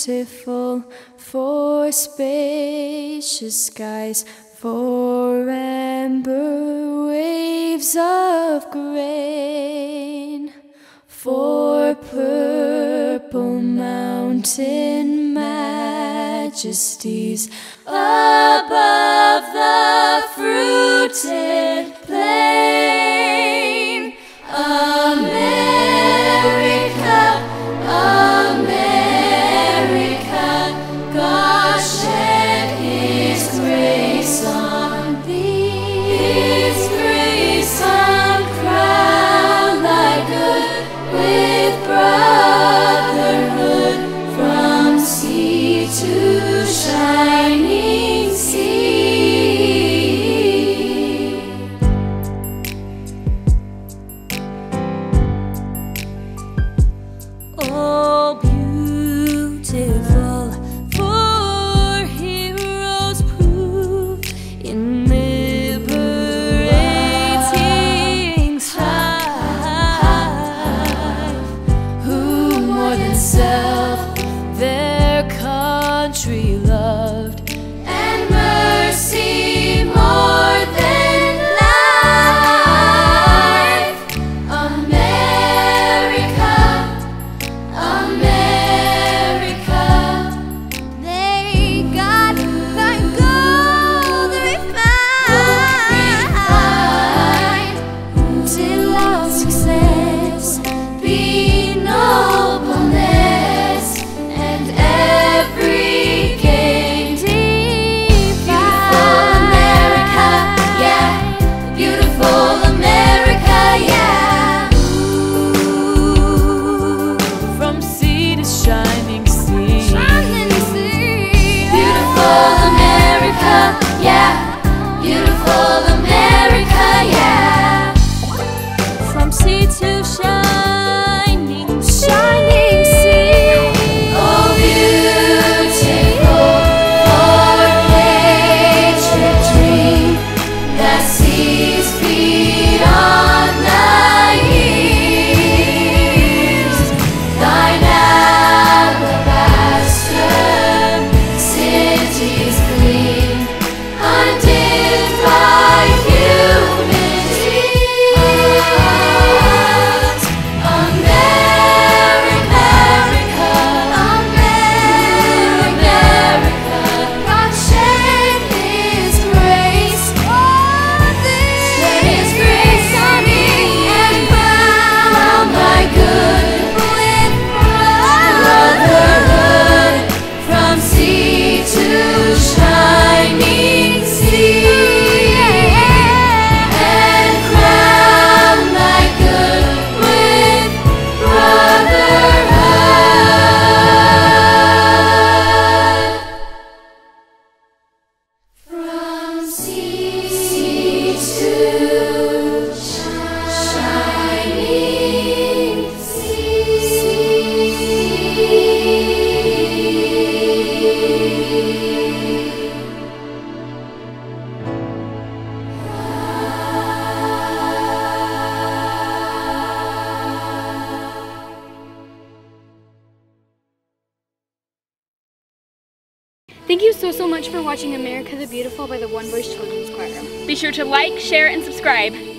beautiful, for spacious skies, for amber waves of grain, for purple mountain majesties above the fruited plain. America, America, God shed His grace on thee, His grace uncrowned thy good with brotherhood from sea to shining sea. Oh, beautiful, for heroes proved in liberating strife, who more than self their country loved, and mercy more than life. America, America, they got thy gold refined, till all success be nobleness, and every gain divine. Beautiful America, yeah, beautiful America, yeah. From sea to shining sea, beautiful America, yeah, beautiful America, yeah. From sea to shining, shining sea. Oh, beautiful, for patriot dream that sees beyond the east. Thine alabaster cities gleam, undimmed by human deeds. America, America, God shed His grace on thee, shed His grace on me, and crown thy good with brotherhood from sea to shining sea, and crown thy good with brotherhood from sea to shining Thank you so much for watching America the Beautiful by the One Voice Children's Choir. Be sure to like, share, and subscribe.